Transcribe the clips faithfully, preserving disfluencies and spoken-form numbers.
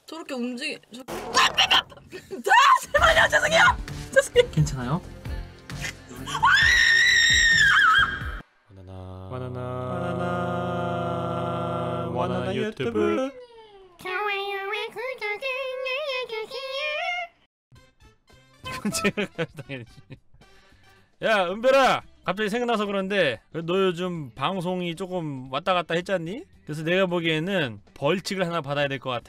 저렇게 움직이... 저... 아! 제발요! 죄송해요! 죄송해요! 괜찮아요? 바나나 바나나 바나나 바나나 유튜브 좋아요와 구독을 눌러주세요. 제가 당연히. 야 은별아, 갑자기 생각나서 그런데 너 요즘 방송이 조금 왔다 갔다 했잖니? 그래서 내가 보기에는 벌칙을 하나 받아야 될 것 같아.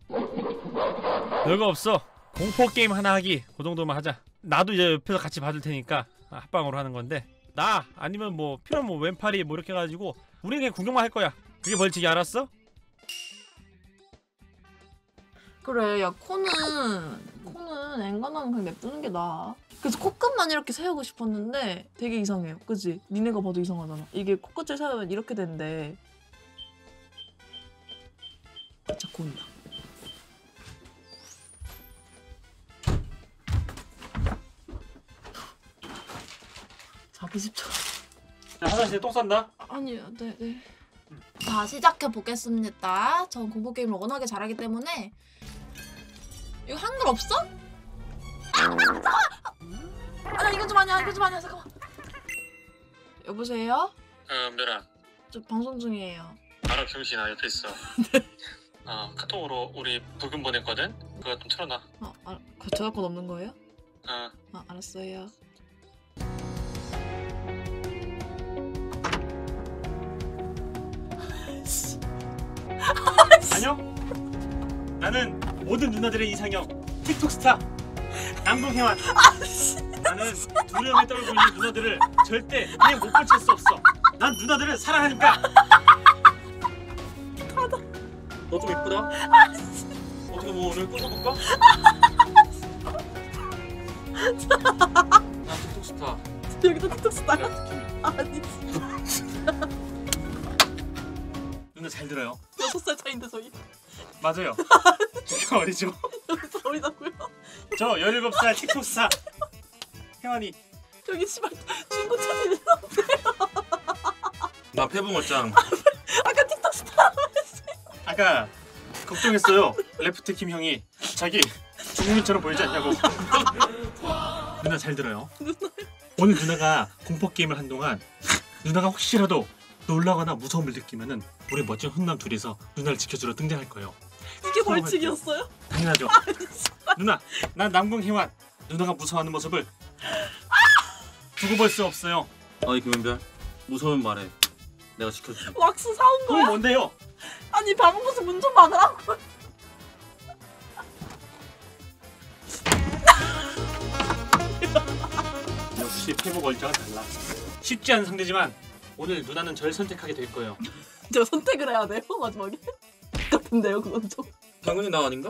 별거 없어. 공포 게임 하나 하기, 그 정도만 하자. 나도 이제 옆에서 같이 봐줄 테니까 합방으로 하는 건데, 나 아니면 뭐 필요하면 뭐 왼팔이 뭐 이렇게 해가지고 우리 그냥 구경만 할 거야. 그게 벌칙이, 알았어? 그래, 야 코는 코는 엔간하면 그냥 냅두는 게 나아. 그래서 코끝만 이렇게 세우고 싶었는데 되게 이상해요, 그치? 니네가 봐도 이상하잖아. 이게 코끝을 세우면 이렇게 된대. 자꾸 온다. 자기 집처럼. 자, 화장실에 똥 싼다? 아니요, 네, 네. 자, 시작해 보겠습니다. 전 공포 게임을 워낙에 잘하기 때문에. 이거 한글 없어? 아, 이건 좀 아니야, 이건 좀 아니야, 잠깐만. 여보세요? 어, 은별아. 저 방송 중이에요. 알아, 병신아, 옆에 있어. 어, 카톡으로 우리 부금 보냈거든? 그거 좀 틀어놔. 어, 아, 그 저작권 없는 거예요? 어. 아, 알았어요. 안녕? 나는 모든 누나들의 이상형 틱톡 스타 남궁혜완. 나는 두려움에 떨고 있는 누나들을 절대 그냥 못 고칠 수 없어. 난 누나들을 사랑하니까. 너 좀 이쁘다. 어떻게 뭐 오늘 꼬셔볼까? 난 틱톡 스타. 여기도 틱톡 스타야? 내가 아니, 누나 잘 들어요. 여섯 살 차인데 저희. 맞아요. 저 어리죠? 여섯 살 어리다고요? 저 열일곱 살 틱톡 스타 혜완이. 저기 씨발 중고 차들이 나 패붕어짱. 아까 틱톡 스타. 아까 걱정했어요. 레프트킴 형이 자기 중국인처럼 보이지 않냐고. 누나 잘 들어요. 오늘 누나가 공포 게임을 한 동안 누나가 혹시라도 놀라거나 무서움을 느끼면은 우리 멋진 훈남 둘이서 누나를 지켜주러 등장할 거예요. 이게 벌칙이었어요? 당연하죠. 누나, 난 남궁혜완. 누나가 무서워하는 모습을 두고 볼 수 없어요. 어이 김은별, 무서우면 말해. 내가 지켜줄게. 왁스 사온 그건 거야? 뭔데요? 아니 방금부터 문 좀 막으라고. 역시 패복 얼짱은 달라. 쉽지 않은 상대지만 오늘 누나는 절 선택하게 될 거예요. 제가 선택을 해야 돼요 마지막에? 같은데요 그건 좀. 당연히 나 아닌가?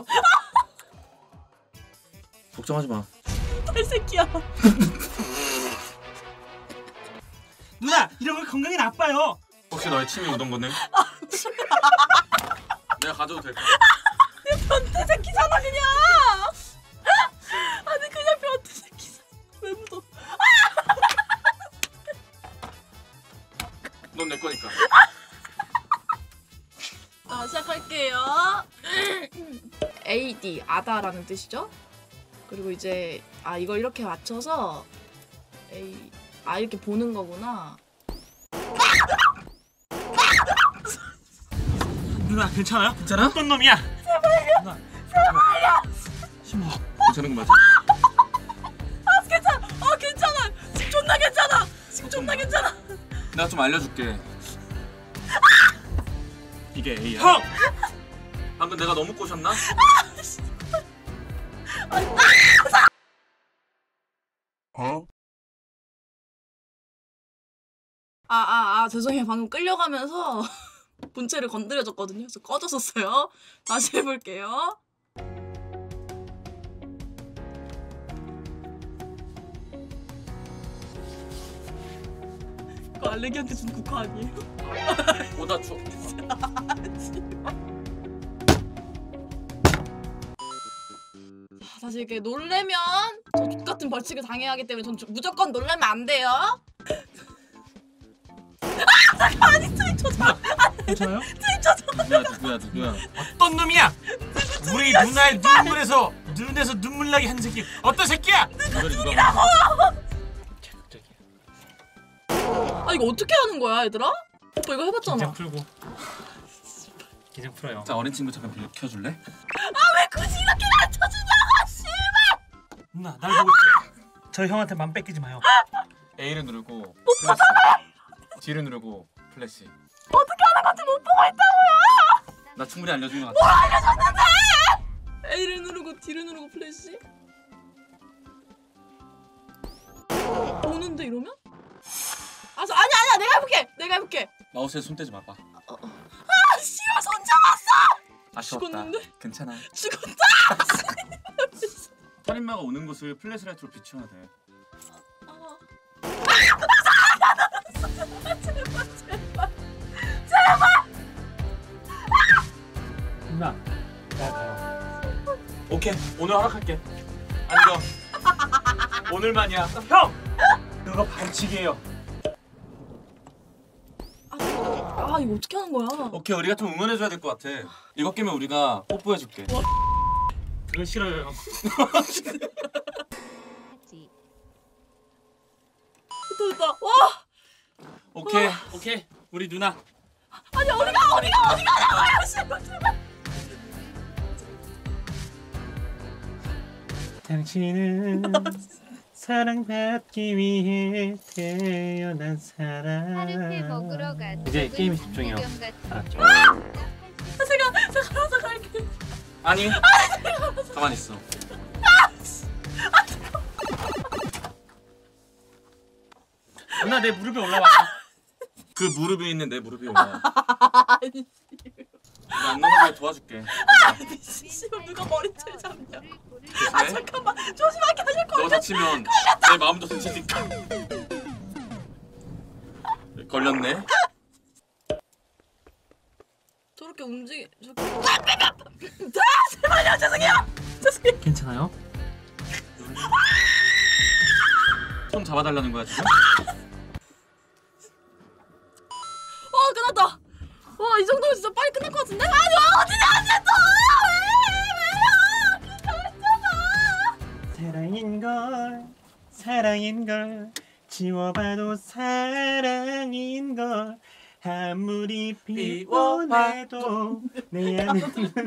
걱정하지 마. 탈새끼야. 누나, 이런 건 건강에 나빠요. 혹시 너의 침이 묻은 거네? 내가 가져도 될까? 변태 새끼잖아 그냥. 아니 그냥 변태 새끼잖아. 왜 묻어? 넌 내 거니까. 자 시작할게요. 에이디 아다라는 뜻이죠. 그리고 이제 아 이걸 이렇게 맞춰서 에이 아 이렇게 보는 거구나. 누나 괜찮아요? 괜찮아? 어떤 놈이야? 제발요. 누나, 제발요. 심어. 괜찮은 거 맞아? 아 괜찮아. 아 괜찮아. 지금 존나 괜찮아. 지금 존나 괜찮아. 내가 좀 알려줄게. 이게 A야. 형! 방금 내가 너무 꼬셨나? 어? 아, 아, 아, 죄송해요. 방금 끌려가면서 본체를 건드려줬거든요. 그래서 꺼졌었어요. 다시 해볼게요. 그거 알레기한테 준 국화 아니에요? 보다 추워. 사실 이렇게 놀래면 저 X같은 벌칙을 당해야 하기 때문에 전 무조건 놀래면 안 돼요. 아! 잠깐만! 아니 트릭 조절! 괜찮아요? 트릭 조절! 누구야 누구야 누구야? 어떤 놈이야? 우리 누나의 눈물에서 눈에서 눈물 나게 한 새끼 어떤 새끼야? 누구라고? 자극적이야. 아 이거 어떻게 하는 거야 얘들아? 오빠 이거 해봤잖아. 긴장 풀고. 긴장 풀어요. 자 어린 친구 잠깐 빌려 켜줄래? 왜 굳이 이렇게 낮춰주냐고 씨발. 누나 날 보고 있어요. 저 형한테 맘 뺏기지 마요. A를 누르고 플래시. G를 누르고 플래시. 어떻게 하는 건지 못 보고 있다고요. 나 충분히 알려준 것 뭘 같아. 알려줬는데? A를 누르고 D를 누르고 플래시? 오는데 이러면? 아, 저, 아니야 아니야 내가 해볼게 내가 해볼게. 마우스에 손 떼지 마봐. 아 씨발 손 잡았어. 아쉬웠다. 죽었는데? 괜찮아. 죽었다. 살인마가 오는 곳을 플래시라이트로 비춰야 돼. 아. 누나 잘 가요. 오케이 오늘 허락할게. 앉아. 오늘만이야. 형! 그거 반칙이에요. 아 이거 어떻게 하는 거야? 오케이 우리가 좀 응원해줘야 될 것 같아. 이거 깨면 우리가 뽀뽀해줄게. 그건 싫어요 형. 됐다 됐다. 와. 오케이. 오케이 우리 누나. 아니 어디가 어디가 어디가 나와요 씨발 제발. 당신은 사랑받기 위해 태어난 사람. 하르페 먹으러 가자. 이제 게임에 집중해요. 알았죠? 제가 제가 알아서 갈게. 아니. 가만 있어. 누나 내 무릎에 올라와. 그 무릎 위에 있는 내 무릎이 올라. 아니 나안 넘어지게 도와줄게. 씨발 누가 머리채 잡냐? 아 잠깐만 조심하게 하실 거. 너 다치면 내 마음도 다치니까. 걸렸네. 저렇게 움직이 저렇게. 아 제발요 죄송해요. 죄송해요. 괜찮아요? 손 잡아달라는 거야 지금? 어 끝났다. 와 이 정도면 진짜 빨리 끝날 것 같은데? 아니 어디냐 또! 사랑인 걸 사랑인 걸 지워봐도 사랑인 걸 아무리 비워내도 내 안은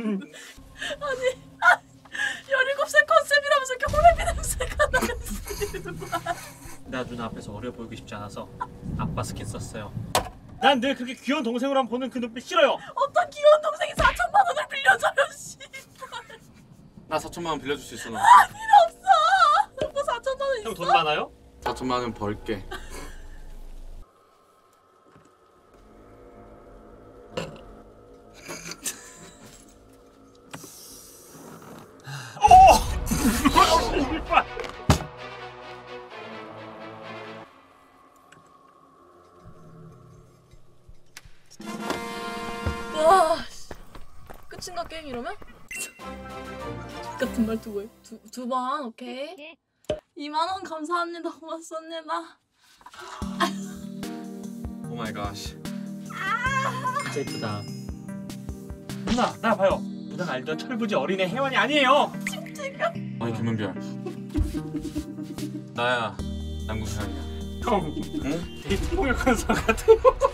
열일곱 살 컨셉이라면서 이렇게 호레비 냄새가 나는. 나 누나 앞에서 어려 보이고 싶지 않아서 아빠 스킨 썼어요. 난 늘 그렇게 귀여운 동생으로 보는 그 눈빛 싫어요. 어떤 귀여운 동생이 사천만 원을 빌려줘요 씨발. 나 사천만 원 빌려줄 수 있어. 너. 필요 없어. 오빠 사천만 원 있어? 형 돈 많아요? 사천만 원 벌게. 와 씨. 끝인가 게임 이러면? 같은 말투고 두두 번 오케이. 이만 원 감사합니다. 고맙습니다. 오 마이 갓. 진짜 예쁘다. 누나 나 봐요. 누나가 알던 철부지 어린애 혜원이 아니에요. 아니 김은별. 나야 남궁현이야. 형 응? 되게 통역한 사람 같아요.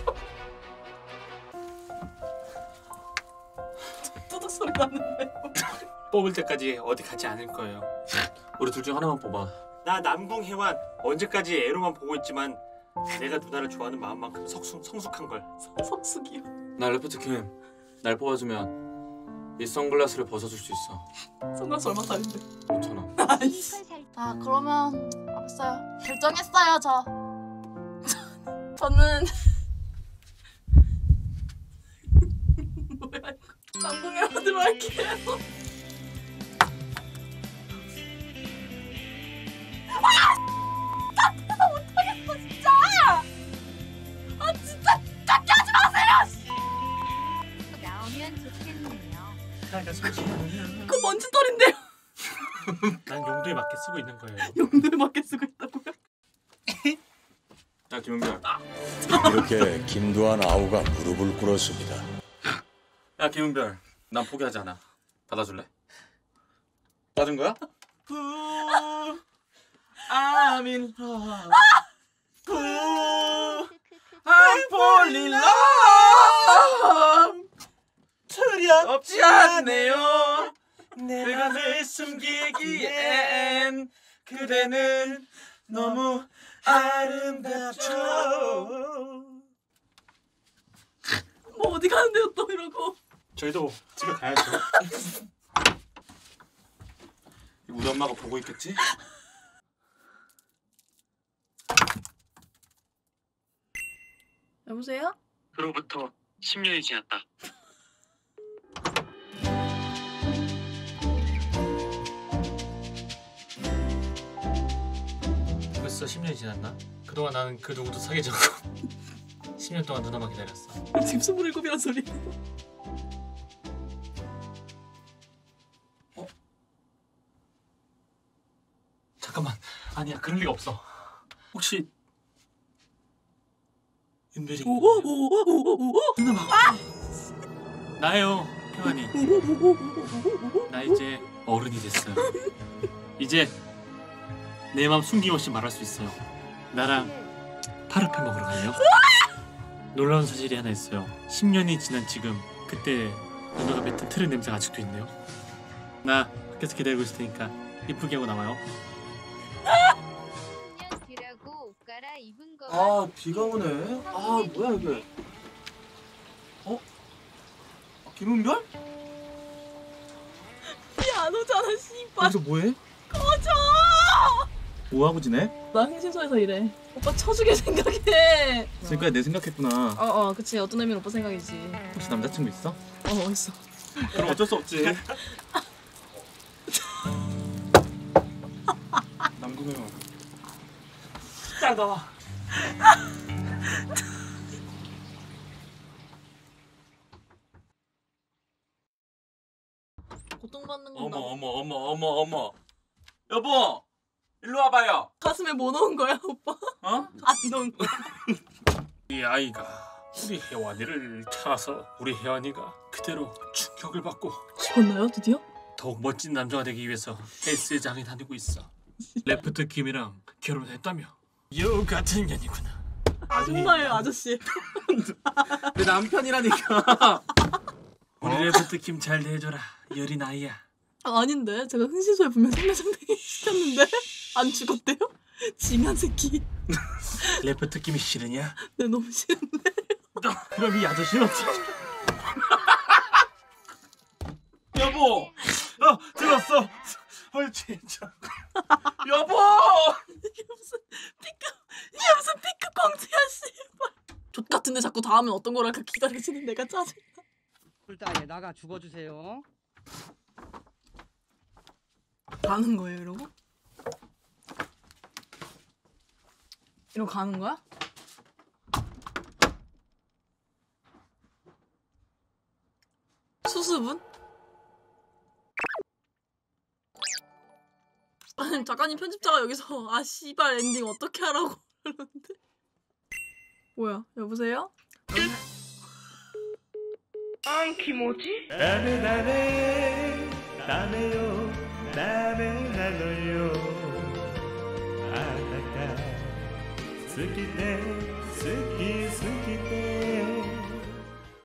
뚜둑 소리 나는데. 뽑을 때까지 어디 가지 않을 거예요. 우리 둘 중 하나만 뽑아. 나 남궁 혜원 언제까지 애로만 보고 있지만 내가 누나를 좋아하는 마음만큼 석수, 성숙한 걸. 석숙이요. 나 레프트 캠. 날 뽑아주면 이 선글라스를 벗어줄 수 있어. 선글라스 얼마 짜린데? 오천 원. 아이씨. 아 그러면 알았어요. 결정했어요 저. 저는 뭐야 이거. 남궁에 어디로 할게요. 아! 나 못하겠어 진짜. 아 진짜 깎게 하지 마세요. 나오면 좋겠네요. 나가 솔직히 그 먼지떨인데요. 난 용도에 맞게 쓰고 있는 거예요. 용도에 맞게 쓰고 있다고요? 야 김은별. 이렇게 김두한 아우가 무릎을 꿇었습니다. 야 김은별. 난 포기하지 않아. 받아줄래? 맞은 거야? I'm in love. I'm falling in love. 두렵지 않네요. 내 맘을 숨기기엔 그대는 너무 아름답죠. 뭐 어디 가는데요 또 이러고. 저희도 집에 가야죠. 우리 엄마가 보고 있겠지? 여보세요? 그로부터 십 년이 지났다. 벌써 십 년이 지났나? 그동안 나는 그 누구도 사귀지 않고 십 년 동안 누나만 기다렸어. 지금 스물일곱이란 소리. 잠깐만. 아니야, 그럴 리가 없어. 혹시 윤별이 누나 막 나예요, 평안이. 나 이제 어른이 됐어요. 이제 내 맘 숨김없이 말할 수 있어요. 나랑 파르페 먹으러 갈래요? 놀라운 사실이 하나 있어요. 십 년이 지난 지금 그때 누나가 뱉은 트른 냄새가 아직도 있네요. 나 밖에서 기다리고 있을 테니까 이쁘게 하고 나와요. 뒤라고 옷 갈아입은 거. 아 비가 오네. 아 뭐야 이게? 어? 아, 김은별? 안 오잖아 씨발. 여기서 뭐해? 꺼져. 뭐하고 지내? 나 흥신소에서 일해. 오빠 쳐주게 생각해. 지금까지 내 생각했구나. 어어 그치 어떤 의미는 오빠 생각이지. 혹시 남자친구 있어? 어 있어. 그럼 어쩔 수 없지. 남궁영. 딱 나와. 고통받는 어머 건가? 어머 어머 어머 어머. 여보, 일로 와봐요. 가슴에 뭐 넣은 거야 오빠? 어? 안 넣은 거야. 이 아이가 우리 혜원이를 찾아서 우리 혜원이가 그대로 충격을 받고 죽었나요 드디어? 더욱 멋진 남자가 되기 위해서 헬스장에 다니고 있어. 레프트 김이랑 결혼했다며. 여우 같은 년이구나. 아줌마예요 아저씨. 내 남편이라니까. 우리 레프트 김 잘 대해줘라. 여린 아이야. 아, 아닌데 제가 흥신소에 분명 생매장땡이 시켰는데 안 죽었대요? 징한 새끼. 레프트 김이 싫으냐? 네 너무 싫은데. 그럼 이 아저씨는 어떻게? 여보, 어 들었어. 어 진짜. 여보. 이게 무슨 피크 이게 무슨 피크 광주야 씨발. 족 같은데 자꾸 다음엔 어떤 거랄까 기다려지는 내가 짜증나. 꿀따에 나가 죽어주세요. 가는 거예요 이러고? 이러고 가는 거야? 수습은? 아니 작가님 편집자가 여기서 아 씨발 엔딩 어떻게 하라고 그러는데 뭐야 여보세요? 안 키모지? 다음에 다음에 다음에요 다음에 나눠요 아따까 스키테 스키 스키테